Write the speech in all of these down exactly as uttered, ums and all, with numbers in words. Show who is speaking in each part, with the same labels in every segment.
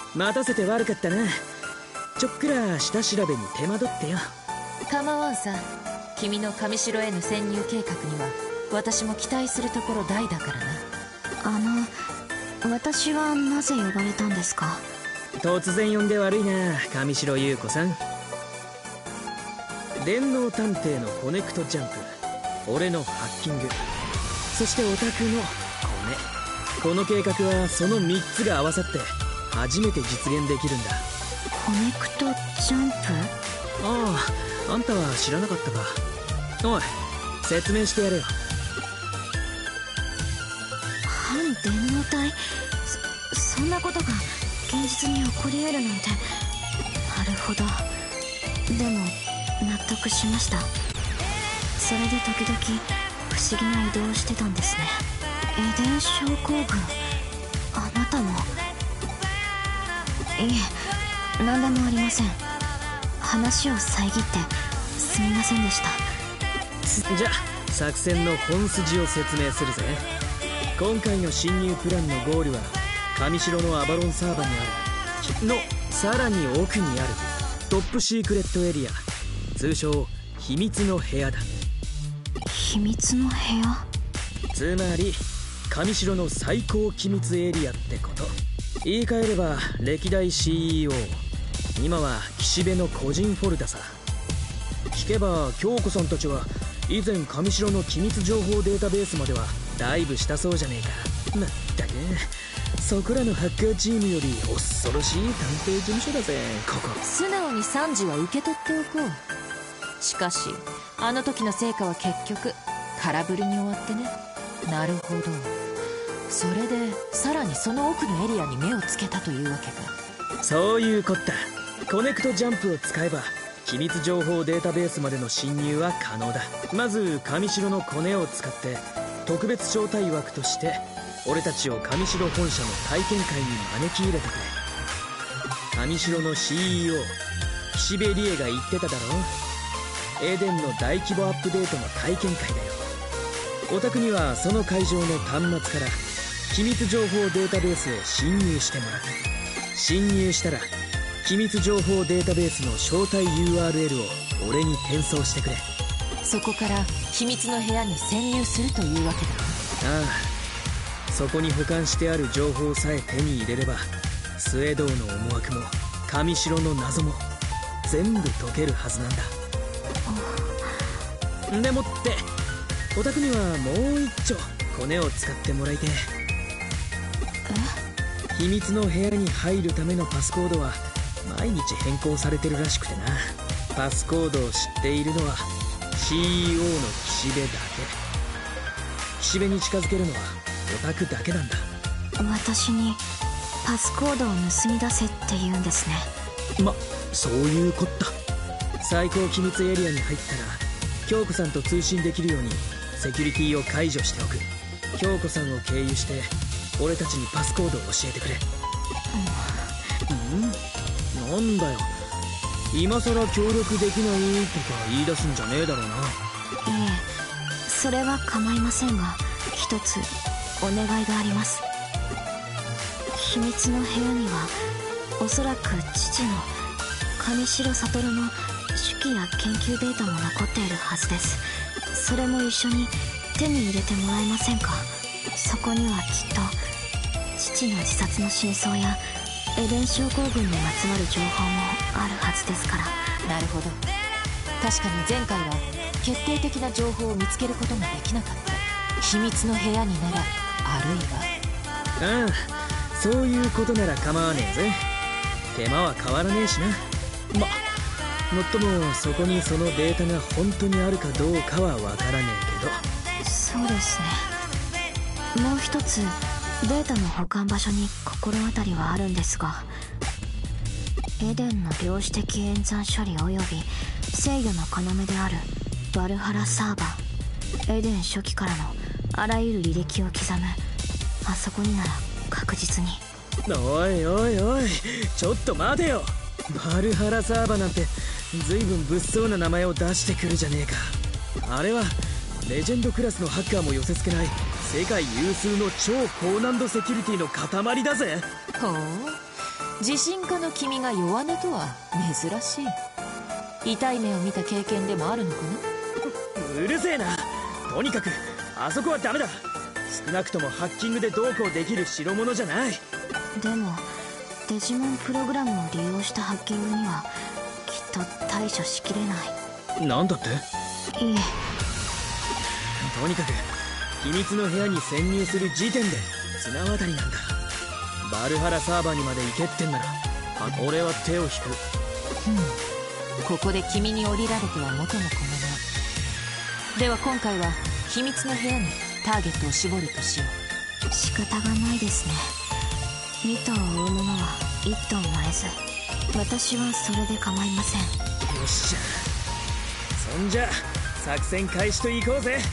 Speaker 1: 待たせて悪かったな。ちょっくら下調べに手間取ってよ。
Speaker 2: 構わんさ。君の上城への潜入計画には私も期待するところ大だからな。
Speaker 3: あの私はなぜ呼ばれたんですか？
Speaker 1: 突然呼んで悪いな、上白優子さん。電脳探偵のコネクトジャンプ、俺のハッキング、そしてオタクのコネ。この計画はそのみっつが合わさって初めて実現できるんだ。
Speaker 3: コネクトジャンプ？
Speaker 1: ああ、あんたは知らなかったか。おい、説明してやれよ。
Speaker 3: 反電脳体、そそんなことが現実に起こり得るなんて。なるほど。でも納得しました。それで時々不思議な移動をしてたんですね。エデン症候群、あなたも？いえ、何でもありません。話を遮ってすみませんでした。
Speaker 1: じゃあ作戦の本筋を説明するぜ。今回の侵入プランのゴールは上城のアバロンサーバーにあるのさらに奥にあるトップシークレットエリア、通称秘密の部屋だ。
Speaker 3: 秘密の部屋？
Speaker 1: つまり上城の最高機密エリアってこと。言い換えれば歴代 シーイーオー、 今は岸辺の個人フォルダさ。聞けば京子さんたちは以前上城の機密情報データベースまではダイブしたそうじゃねえか。まったくそこらのハッカーチームより恐ろしい探偵事務所だぜここ。
Speaker 2: 素直に賛辞は受け取っておこう。しかしあの時の成果は結局空振りに終わってね。なるほど。それでさらにその奥のエリアに目をつけたというわけか。
Speaker 1: そういうこった。コネクトジャンプを使えば機密情報データベースまでの侵入は可能だ。まず上城のコネを使って特別招待枠として俺たちを上城本社の体験会に招き入れてくれ。上城の シーイーオー 岸辺理恵が言ってただろ。エデンの大規模アップデートの体験会だよ。オタクにはその会場の端末から機密情報データベースへ侵入してもらう。侵入したら機密情報データベースの招待 ユーアールエル を俺に転送してくれ。
Speaker 2: そこから秘密の部屋に潜入するというわけだ。
Speaker 1: ああ、そこに保管してある情報さえ手に入れればスエドウの思惑も上城の謎も全部解けるはずなんだ。でもってオタクにはもう一丁コネを使ってもらいてえ。秘密の部屋に入るためのパスコードは毎日変更されてるらしくてな。パスコードを知っているのは シーイーオー の岸辺だけ。岸辺に近づけるのはオタクだけなんだ。
Speaker 3: 私にパスコードを盗み出せって言うんですね。
Speaker 1: ま、そういうこった。最高機密エリアに入ったら京子さんと通信できるようにセキュリティを解除しておく。京子さんを経由して俺たちにパスコードを教えてくれ。うん、なんだよ、今さら協力できないとか言い出すんじゃねえだろうな。い
Speaker 3: え、それは構いませんが一つお願いがあります。秘密の部屋にはおそらく父の上白悟の手記や研究データも残っているはずです。それも一緒に手に入れてもらえませんか？そこにはきっと父の自殺の真相やエデン症候群にまつわる情報もあるはずですから。
Speaker 2: なるほど。確かに前回は決定的な情報を見つけることができなかった。秘密の部屋にならあるいは。
Speaker 1: ああ、そういうことなら構わねえぜ。手間は変わらねえしな。ま、もっともそこにそのデータが本当にあるかどうかはわからねえけど。
Speaker 3: そうですね。もう一つデータの保管場所に心当たりはあるんですが、エデンの量子的演算処理及び制御の要であるバルハラサーバー、エデン初期からのあらゆる履歴を刻むあそこになら確実に。
Speaker 1: おいおいおい、ちょっと待てよ。バルハラサーバーなんて随分物騒な名前を出してくるじゃねえか。あれはレジェンドクラスのハッカーも寄せ付けない世界有数の超高難度セキュリティの塊だぜ。
Speaker 2: ほう、 自信家の君が弱音とは珍しい。痛い目を見た経験でもあるのかな。
Speaker 1: うるせえな。とにかくあそこはダメだ。少なくともハッキングでどうこうできる代物じゃない。
Speaker 3: でもデジモンプログラムを利用したハッキングにはきっと対処しきれない。
Speaker 1: なんだって。
Speaker 3: いえ、
Speaker 1: とにかく秘密の部屋に潜入する時点で綱渡りなんだ。バルハラサーバーにまで行けってんなら俺は手を引く。
Speaker 2: うん、ここで君に降りられては元も子もない。では今回は秘密の部屋にターゲットを絞るとしよ
Speaker 3: 仕方がないですね。に頭を追うものはいっ頭もえず、私はそれで構いません。
Speaker 1: よっしゃ、そんじゃ作戦開始といこうぜ。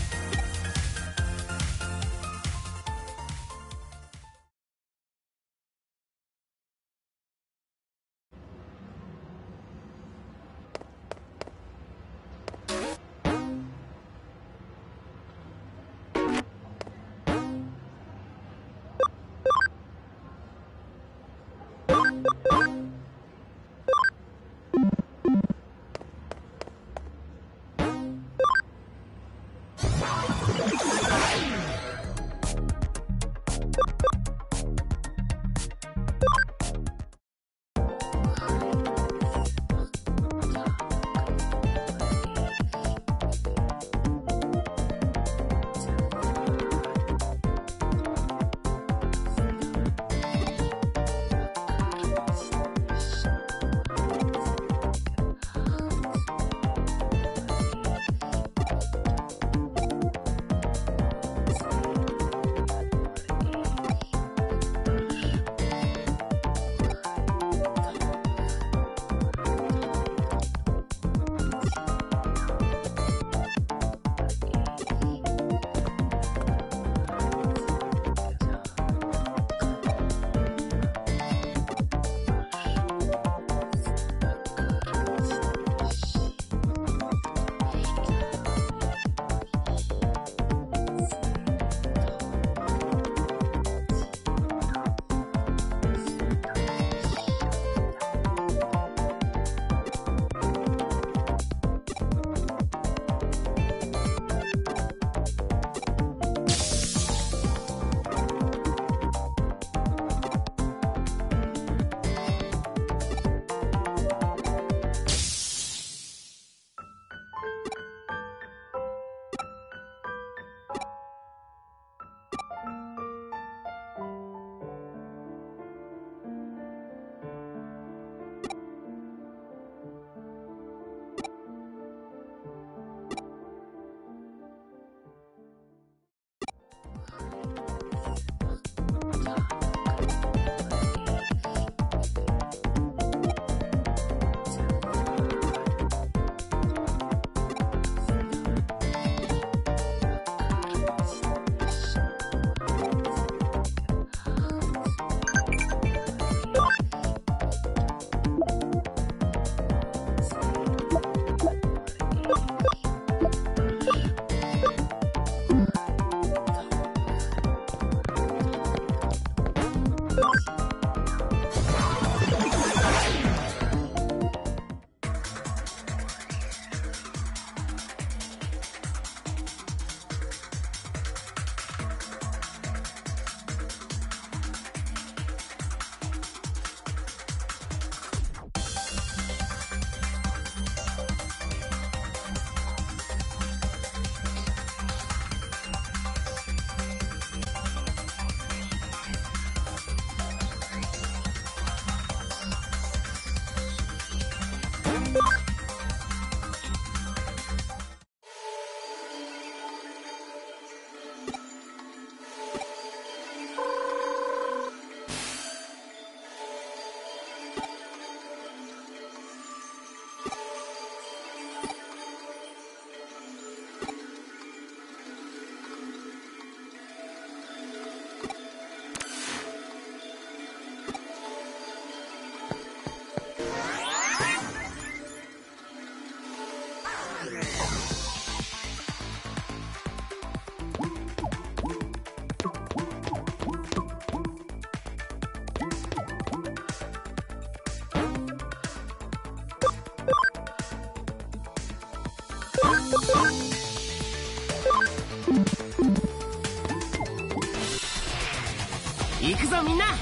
Speaker 4: ぞみんな。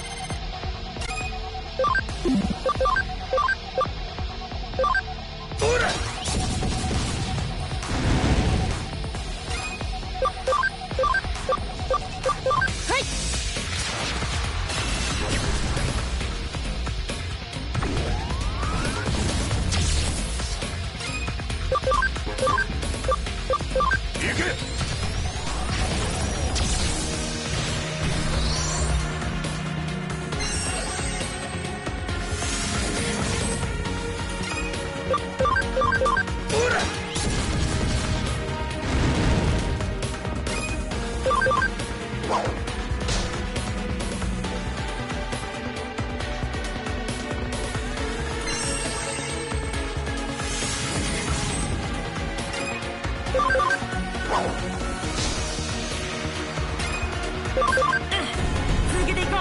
Speaker 1: ほら
Speaker 4: 続けていこう。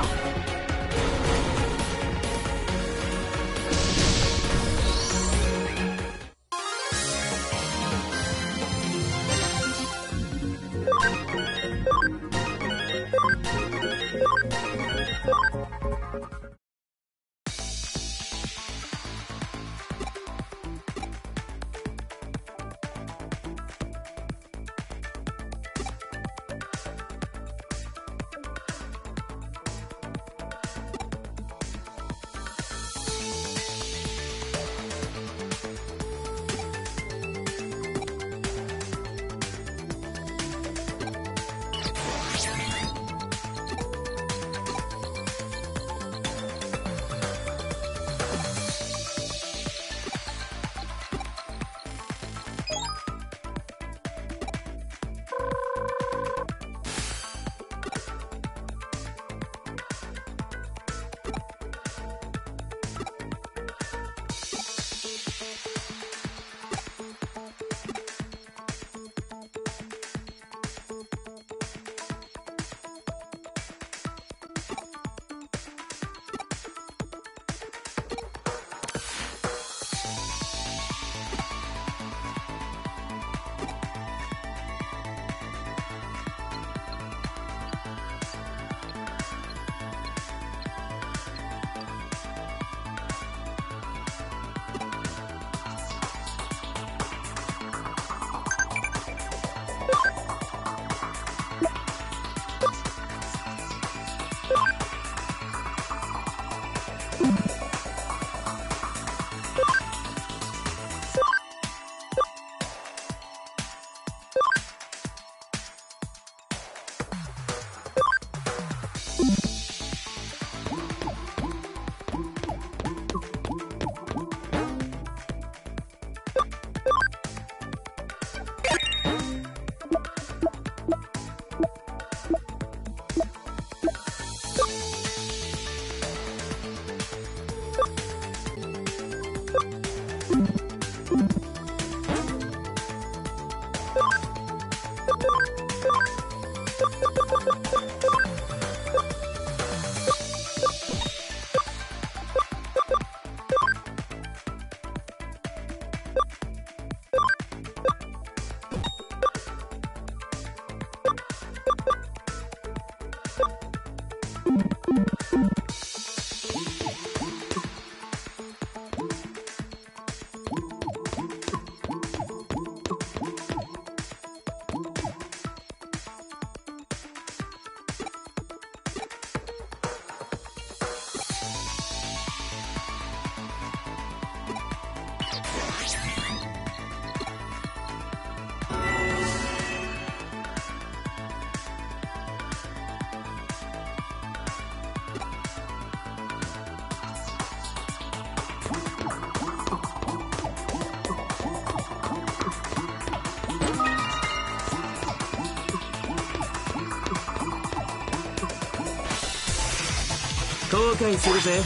Speaker 1: 後悔するぜ。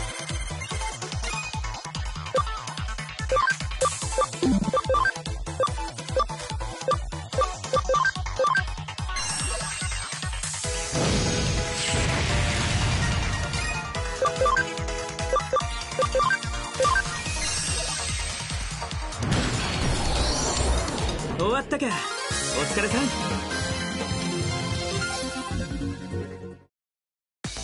Speaker 1: 終わったか。お疲れさん。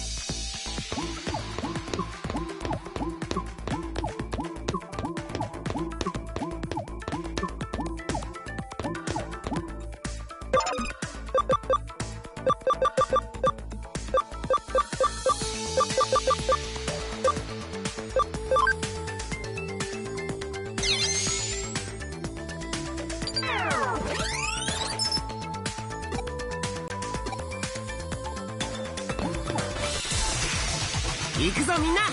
Speaker 4: 行くぞみんな。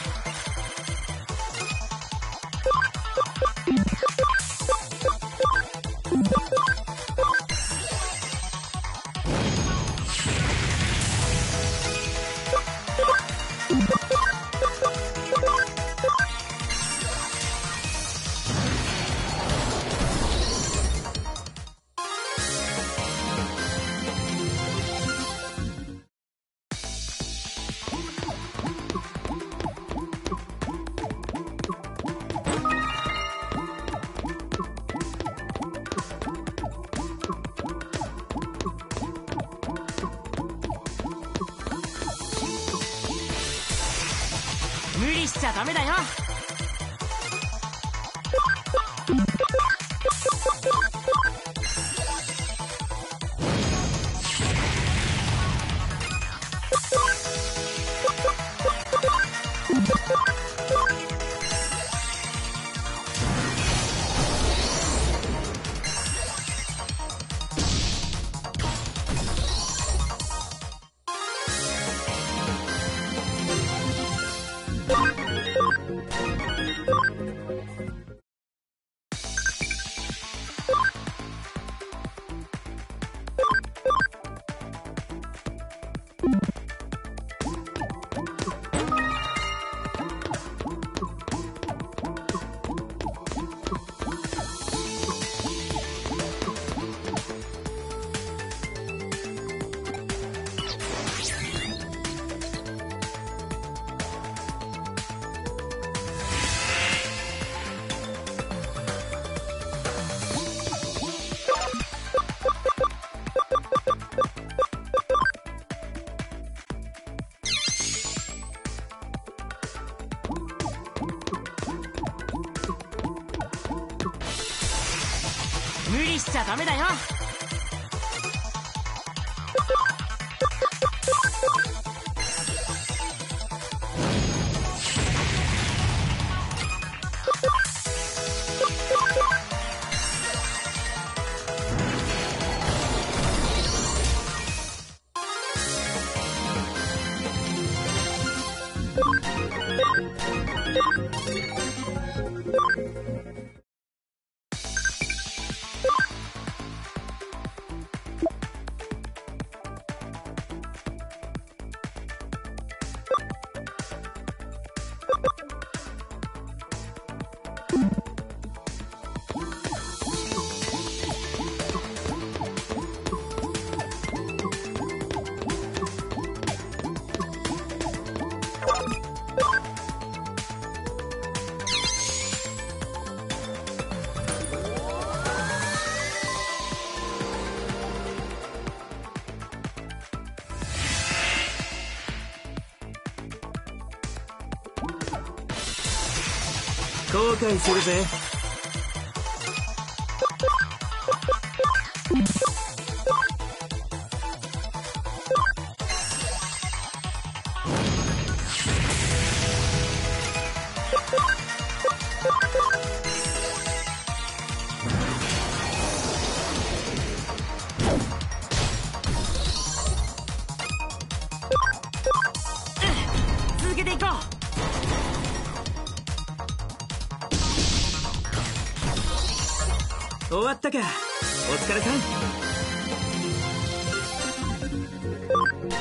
Speaker 4: 無理しちゃダメだよ。無理しちゃダメだよ。
Speaker 1: 後悔するぜ。
Speaker 4: 続けていこう。
Speaker 1: 終わったか。お疲れさん。